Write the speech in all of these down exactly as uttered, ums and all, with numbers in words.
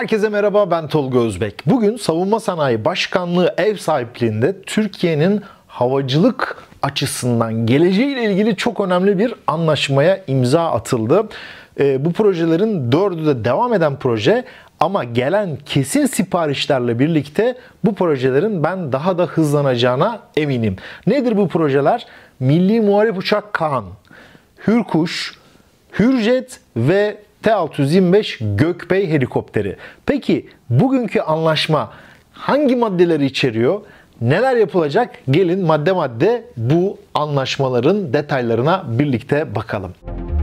Herkese merhaba, ben Tolga Özbek. Bugün Savunma Sanayi Başkanlığı ev sahipliğinde Türkiye'nin havacılık açısından geleceğiyle ilgili çok önemli bir anlaşmaya imza atıldı. E, bu projelerin dördü de devam eden proje ama gelen kesin siparişlerle birlikte bu projelerin ben daha da hızlanacağına eminim. Nedir bu projeler? Milli Muharip Uçak Kaan, Hürkuş, Hürjet ve T altı yüz yirmi beş Gökbey helikopteri. Peki bugünkü anlaşma hangi maddeleri içeriyor? Neler yapılacak? Gelin madde madde bu anlaşmaların detaylarına birlikte bakalım.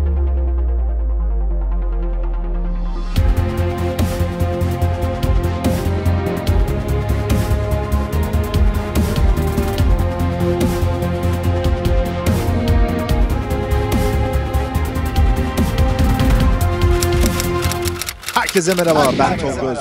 Herkese merhaba, ben Tolga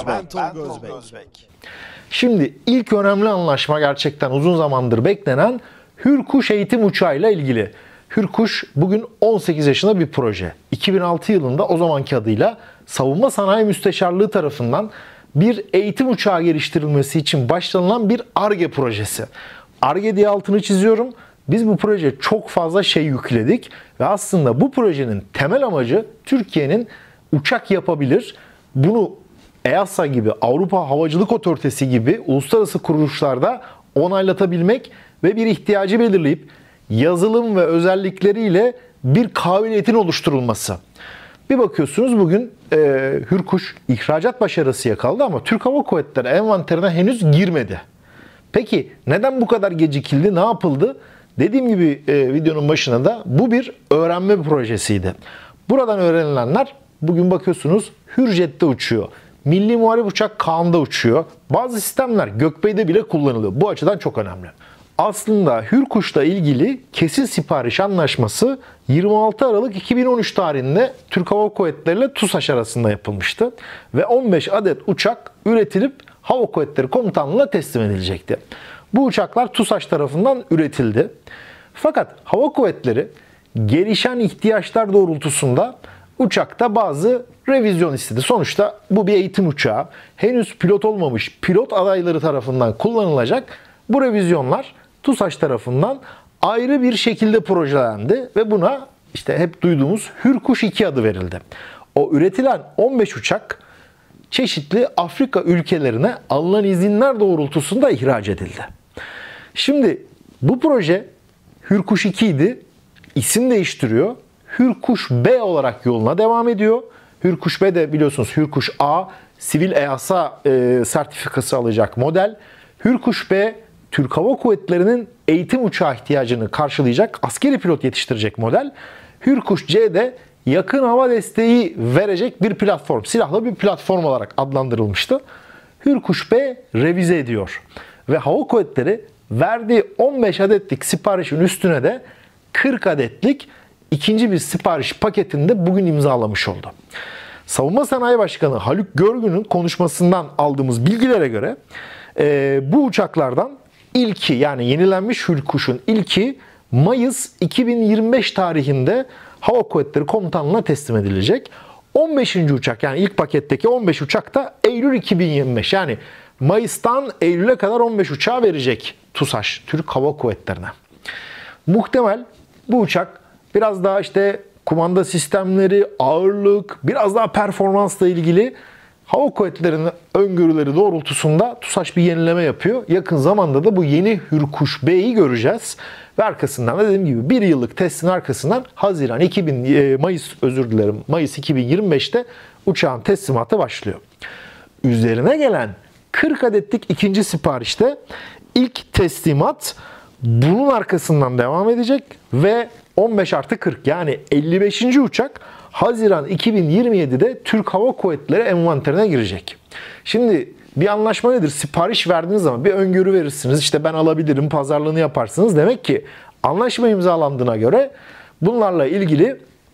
Özbek. Şimdi ilk önemli anlaşma gerçekten uzun zamandır beklenen Hürkuş eğitim uçağıyla ilgili. Hürkuş bugün on sekiz yaşında bir proje. iki bin altı yılında o zamanki adıyla Savunma Sanayi Müsteşarlığı tarafından bir eğitim uçağı geliştirilmesi için başlanılan bir Ar-Ge projesi. Ar-Ge diye altını çiziyorum. Biz bu projeye çok fazla şey yükledik ve aslında bu projenin temel amacı Türkiye'nin uçak yapabilir, bunu E A S A gibi, Avrupa Havacılık Otoritesi gibi uluslararası kuruluşlarda onaylatabilmek ve bir ihtiyacı belirleyip yazılım ve özellikleriyle bir kabiliyetin oluşturulması. Bir bakıyorsunuz bugün e, Hürkuş ihracat başarısı yakaladı ama Türk Hava Kuvvetleri envanterine henüz girmedi. Peki neden bu kadar gecikildi, ne yapıldı? Dediğim gibi e, videonun başında da bu bir öğrenme projesiydi. Buradan öğrenilenler bugün bakıyorsunuz Hürjet'te uçuyor. Milli Muharip Uçak Kaan'da uçuyor. Bazı sistemler Gökbey'de bile kullanılıyor. Bu açıdan çok önemli. Aslında Hürkuş'la ilgili kesin sipariş anlaşması yirmi altı Aralık iki bin on üç tarihinde Türk Hava Kuvvetleri ile TUSAŞ arasında yapılmıştı. Ve on beş adet uçak üretilip Hava Kuvvetleri Komutanlığı'na teslim edilecekti. Bu uçaklar TUSAŞ tarafından üretildi. Fakat Hava Kuvvetleri gelişen ihtiyaçlar doğrultusunda uçakta bazı revizyon istedi. Sonuçta bu bir eğitim uçağı. Henüz pilot olmamış pilot adayları tarafından kullanılacak. Bu revizyonlar TUSAŞ tarafından ayrı bir şekilde projelendi ve buna işte hep duyduğumuz Hürkuş iki adı verildi. O üretilen on beş uçak çeşitli Afrika ülkelerine alınan izinler doğrultusunda ihraç edildi. Şimdi bu proje Hürkuş iki idi. İsim değiştiriyor. Hürkuş B olarak yoluna devam ediyor. Hürkuş B de biliyorsunuz Hürkuş A sivil E A S A e, sertifikası alacak model. Hürkuş B Türk Hava Kuvvetleri'nin eğitim uçağı ihtiyacını karşılayacak askeri pilot yetiştirecek model. Hürkuş C de yakın hava desteği verecek bir platform, silahlı bir platform olarak adlandırılmıştı. Hürkuş B revize ediyor ve Hava Kuvvetleri verdiği on beş adetlik siparişin üstüne de kırk adetlik İkinci bir sipariş paketinde bugün imzalamış oldu. Savunma Sanayi Başkanı Haluk Görgün'ün konuşmasından aldığımız bilgilere göre e, bu uçaklardan ilki yani yenilenmiş Hürkuş'un ilki Mayıs iki bin yirmi beş tarihinde Hava Kuvvetleri Komutanlığı'na teslim edilecek. on beşinci uçak yani ilk paketteki on beş uçak da Eylül iki bin yirmi beş yani Mayıs'tan Eylül'e kadar on beş uçağı verecek TUSAŞ, Türk Hava Kuvvetleri'ne. Muhtemel bu uçak biraz daha işte kumanda sistemleri, ağırlık, biraz daha performansla ilgili Hava Kuvvetleri'nin öngörüleri doğrultusunda TUSAŞ bir yenileme yapıyor. Yakın zamanda da bu yeni Hürkuş B'yi göreceğiz. Ve arkasından da dediğim gibi bir yıllık testin arkasından Haziran iki bin Mayıs özür dilerim Mayıs iki bin yirmi beşte uçağın teslimatı başlıyor. Üzerine gelen kırk adetlik ikinci siparişte ilk teslimat bunun arkasından devam edecek ve on beş artı kırk yani elli beşinci uçak Haziran iki bin yirmi yedi'de Türk Hava Kuvvetleri envanterine girecek. Şimdi bir anlaşma nedir? Sipariş verdiğiniz zaman bir öngörü verirsiniz. İşte ben alabilirim, pazarlığını yaparsınız. Demek ki anlaşma imzalandığına göre bunlarla ilgili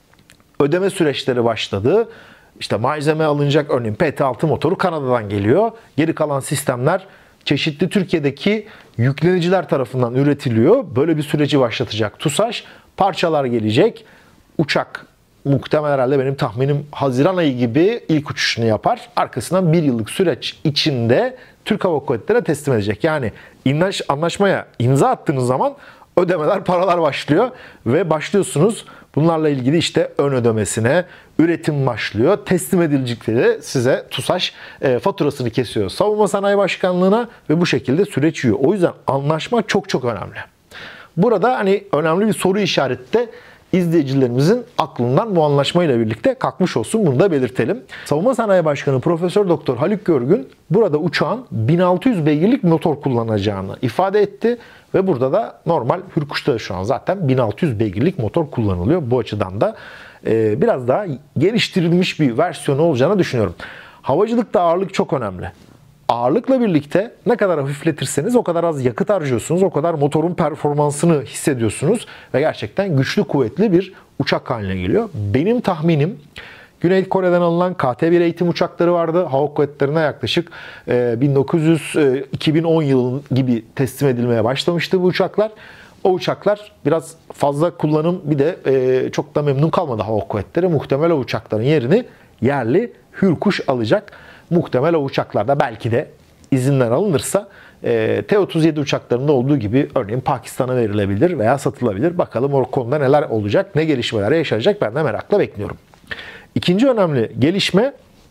ödeme süreçleri başladı. İşte malzeme alınacak, örneğin P T altı motoru Kanada'dan geliyor. Geri kalan sistemler çeşitli Türkiye'deki yükleniciler tarafından üretiliyor. Böyle bir süreci başlatacak TUSAŞ. Parçalar gelecek. Uçak muhtemelen herhalde benim tahminim Haziran ayı gibi ilk uçuşunu yapar. Arkasından bir yıllık süreç içinde Türk Hava Kuvvetleri'ne teslim edecek. Yani anlaşmaya imza attığınız zaman ödemeler, paralar başlıyor ve başlıyorsunuz. Bunlarla ilgili işte ön ödemesine, üretim başlıyor. Teslim edilecekleri size TUSAŞ e, faturasını kesiyor Savunma Sanayi Başkanlığı'na ve bu şekilde süreç yürüyor. O yüzden anlaşma çok çok önemli. Burada hani önemli bir soru işareti de izleyicilerimizin aklından bu anlaşmayla birlikte kalkmış olsun. Bunu da belirtelim. Savunma Sanayi Başkanı Profesör Doktor Haluk Görgün burada uçağın bin altı yüz beygirlik motor kullanacağını ifade etti ve burada da normal Hürkuş'ta şu an zaten bin altı yüz beygirlik motor kullanılıyor. Bu açıdan da e, biraz daha geliştirilmiş bir versiyonu olacağını düşünüyorum. Havacılıkta ağırlık çok önemli. Ağırlıkla birlikte ne kadar hafifletirseniz o kadar az yakıt harcıyorsunuz, o kadar motorun performansını hissediyorsunuz ve gerçekten güçlü, kuvvetli bir uçak haline geliyor. Benim tahminim Güney Kore'den alınan K T bir eğitim uçakları vardı. Hava kuvvetlerine yaklaşık bin dokuz yüz iki bin on yılı gibi teslim edilmeye başlamıştı bu uçaklar. O uçaklar biraz fazla kullanım, bir de çok da memnun kalmadı hava kuvvetleri. Muhtemelen o uçakların yerini yerli Hürkuş alacak. Muhtemel o uçaklarda belki de izinler alınırsa T otuz yedi uçaklarında olduğu gibi örneğin Pakistan'a verilebilir veya satılabilir. Bakalım o konuda neler olacak, ne gelişmeler yaşanacak, ben de merakla bekliyorum. İkinci önemli gelişme,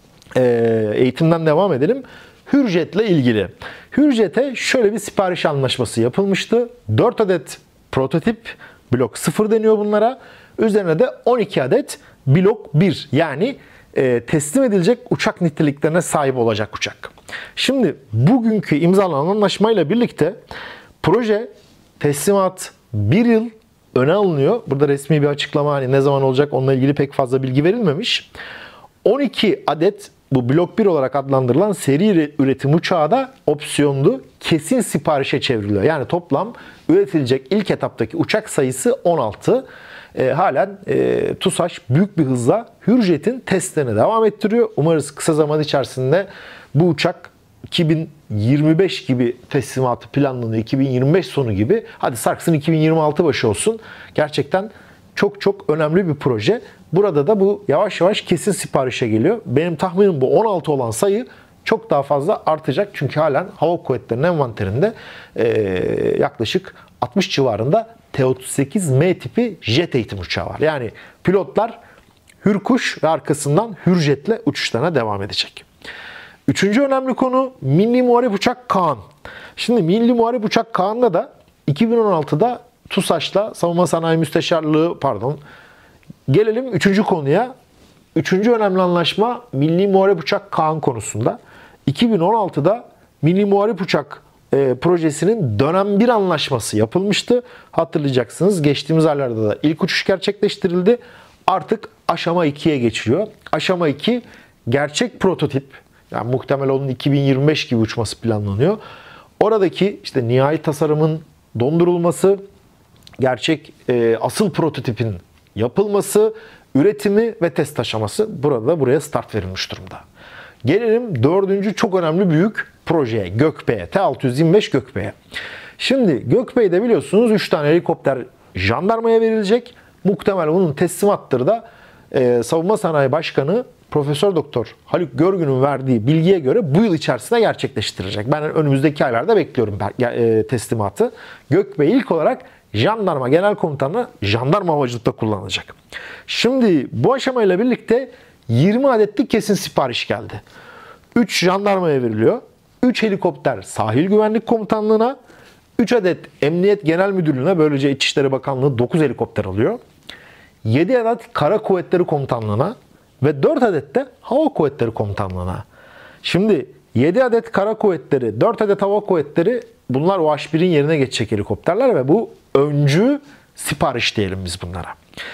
eğitimden devam edelim. Hürjet'le ilgili. Hürjet'e şöyle bir sipariş anlaşması yapılmıştı. dört adet prototip, blok sıfır deniyor bunlara. Üzerine de on iki adet blok bir, yani teslim edilecek uçak niteliklerine sahip olacak uçak. Şimdi bugünkü imzalanan anlaşmayla birlikte proje teslimat bir yıl öne alınıyor. Burada resmi bir açıklama, hani ne zaman olacak onunla ilgili pek fazla bilgi verilmemiş. on iki adet bu blok bir olarak adlandırılan seri üretim uçağı da opsiyonlu kesin siparişe çevriliyor. Yani toplam üretilecek ilk etaptaki uçak sayısı on altı. E, halen e, TUSAŞ büyük bir hızla Hürjet'in testlerini devam ettiriyor. Umarız kısa zaman içerisinde bu uçak iki bin yirmi beş gibi teslimatı planlanıyor. iki bin yirmi beş sonu gibi. Hadi sarksın iki bin yirmi altı başı olsun. Gerçekten çok çok önemli bir proje. Burada da bu yavaş yavaş kesin siparişe geliyor. Benim tahminim bu on altı olan sayı çok daha fazla artacak. Çünkü halen Hava Kuvvetleri'nin envanterinde e, yaklaşık altmış civarında T otuz sekiz M tipi jet eğitim uçağı var. Yani pilotlar Hürkuş ve arkasından Hürjet'le uçuşlarına devam edecek. Üçüncü önemli konu Milli Muharip Uçak Kaan. Şimdi Milli Muharip Uçak Kaan'da da iki bin on altıda TUSAŞ'la Savunma Sanayi Müsteşarlığı, pardon, gelelim üçüncü konuya. Üçüncü önemli anlaşma Milli Muharip Uçak Kaan konusunda. iki bin on altıda Milli Muharip Uçak e, projesinin dönem bir anlaşması yapılmıştı. Hatırlayacaksınız, geçtiğimiz aylarda da ilk uçuş gerçekleştirildi. Artık aşama ikiye geçiliyor. Aşama iki gerçek prototip. Yani muhtemelen onun iki bin yirmi beş gibi uçması planlanıyor. Oradaki işte nihai tasarımın dondurulması, gerçek e, asıl prototipin yapılması, üretimi ve test aşaması burada buraya start verilmiş durumda. Gelelim dördüncü çok önemli büyük projeye, Gökbey'e, T altı yüz yirmi beş Gökbey'e. Şimdi Gökbey'de biliyorsunuz üç tane helikopter jandarmaya verilecek. Muhtemelen bunun teslimatları da e, Savunma Sanayi Başkanı Profesör Doktor Haluk Görgün'ün verdiği bilgiye göre bu yıl içerisinde gerçekleştirecek. Ben önümüzdeki aylarda bekliyorum e, teslimatı. Gökbey ilk olarak Jandarma Genel Komutanı jandarma havacılıkta kullanılacak. Şimdi bu aşamayla birlikte yirmi adetlik kesin sipariş geldi. üç jandarmaya veriliyor. üç helikopter Sahil Güvenlik Komutanlığı'na, üç adet Emniyet Genel Müdürlüğü'ne, böylece İçişleri Bakanlığı dokuz helikopter alıyor. yedi adet Kara Kuvvetleri Komutanlığı'na ve dört adet de Hava Kuvvetleri Komutanlığı'na. Şimdi yedi adet Kara Kuvvetleri, dört adet Hava Kuvvetleri, bunlar O H birin yerine geçecek helikopterler ve bu öncü sipariş diyelim biz bunlara.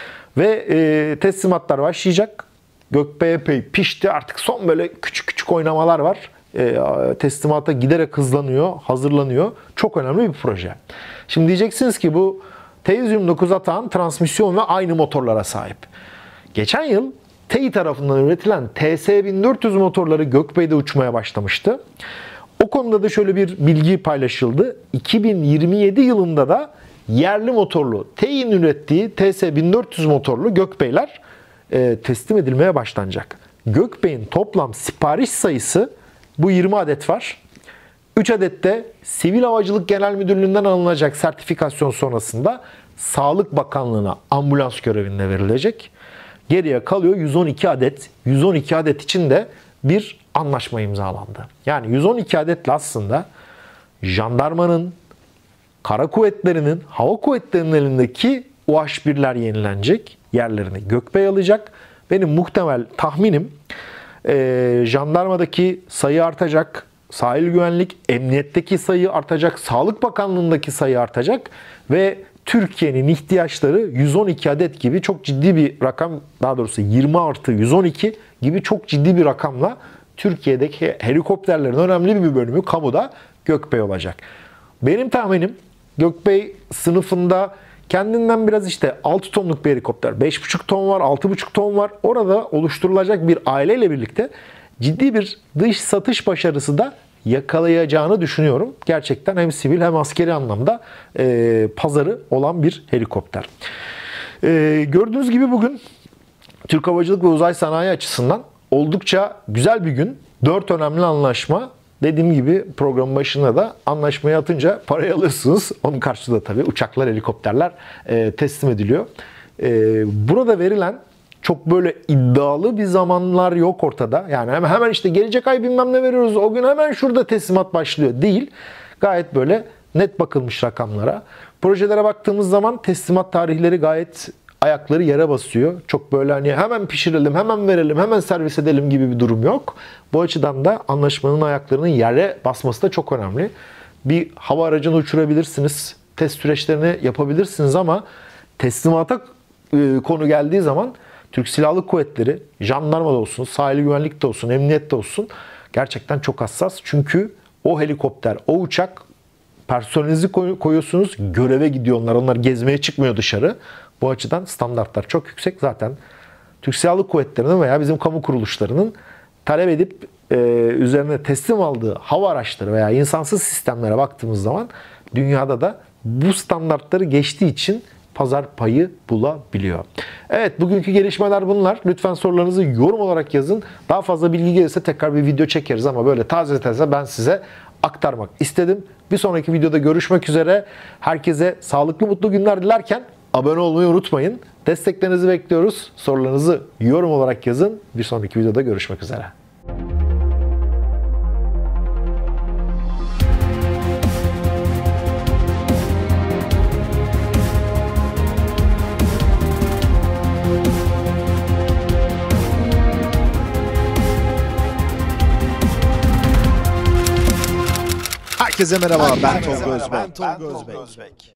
Ve e, teslimatlar başlayacak. Gökbey epey pişti. Artık son böyle küçük küçük oynamalar var. E, teslimata giderek hızlanıyor, hazırlanıyor. Çok önemli bir proje. Şimdi diyeceksiniz ki bu T yüz yirmi dokuz Atağan transmisyon ve aynı motorlara sahip. Geçen yıl T İ tarafından üretilen T S bin dört yüz motorları Gökbey'de uçmaya başlamıştı. O konuda da şöyle bir bilgi paylaşıldı. iki bin yirmi yedi yılında da yerli motorlu T İ'nin ürettiği T S bin dört yüz motorlu Gökbeyler e, teslim edilmeye başlanacak. Gökbey'in toplam sipariş sayısı bu yirmi adet var. üç adet de Sivil Havacılık Genel Müdürlüğü'nden alınacak sertifikasyon sonrasında Sağlık Bakanlığı'na ambulans görevinde verilecek. Geriye kalıyor yüz on iki adet. yüz on iki adet için de bir anlaşma imzalandı. Yani yüz on iki adetle aslında jandarmanın, kara kuvvetlerinin, hava kuvvetlerinin elindeki U H birler yenilenecek. Yerlerini Gökbey alacak. Benim muhtemel tahminim e, jandarmadaki sayı artacak. Sahil güvenlik, emniyetteki sayı artacak. Sağlık Bakanlığı'ndaki sayı artacak. Ve Türkiye'nin ihtiyaçları yüz on iki adet gibi çok ciddi bir rakam, daha doğrusu yirmi artı yüz on iki gibi çok ciddi bir rakamla Türkiye'deki helikopterlerin önemli bir bölümü kamuda Gökbey olacak. Benim tahminim Gökbey sınıfında kendinden biraz işte altı tonluk bir helikopter, beş buçuk ton var, altı buçuk ton var. Orada oluşturulacak bir aileyle birlikte ciddi bir dış satış başarısı da yakalayacağını düşünüyorum. Gerçekten hem sivil hem askeri anlamda e, pazarı olan bir helikopter. E, gördüğünüz gibi bugün Türk Havacılık ve Uzay Sanayi açısından oldukça güzel bir gün. Dört önemli anlaşma. Dediğim gibi programın başında da anlaşmayı atınca parayı alırsınız. Onun karşılığında tabii uçaklar, helikopterler e, teslim ediliyor. E, burada verilen çok böyle iddialı bir zamanlar yok ortada. Yani hemen, hemen işte gelecek ay bilmem ne veriyoruz, o gün hemen şurada teslimat başlıyor değil. Gayet böyle net bakılmış rakamlara. Projelere baktığımız zaman teslimat tarihleri gayet ayakları yere basıyor. Çok böyle hani hemen pişirelim, hemen verelim, hemen servis edelim gibi bir durum yok. Bu açıdan da anlaşmanın ayaklarının yere basması da çok önemli. Bir hava aracını uçurabilirsiniz, test süreçlerini yapabilirsiniz ama teslimata konu geldiği zaman Türk Silahlı Kuvvetleri, jandarma da olsun, sahil güvenlik de olsun, emniyet de olsun gerçekten çok hassas. Çünkü o helikopter, o uçak personelinizi koyuyorsunuz, göreve gidiyor onlar. Onlar gezmeye çıkmıyor dışarı. Bu açıdan standartlar çok yüksek. Zaten Türk Silahlı Kuvvetleri'nin veya bizim kamu kuruluşlarının talep edip e, üzerine teslim aldığı hava araçları veya insansız sistemlere baktığımız zaman dünyada da bu standartları geçtiği için pazar payı bulabiliyor. Evet, bugünkü gelişmeler bunlar. Lütfen sorularınızı yorum olarak yazın. Daha fazla bilgi gelirse tekrar bir video çekeriz ama böyle taze taze ben size aktarmak istedim. Bir sonraki videoda görüşmek üzere. Herkese sağlıklı, mutlu günler dilerken abone olmayı unutmayın. Desteklerinizi bekliyoruz. Sorularınızı yorum olarak yazın. Bir sonraki videoda görüşmek üzere. Herkese merhaba, ben Tolga Özbek. Ben Tolga Özbek.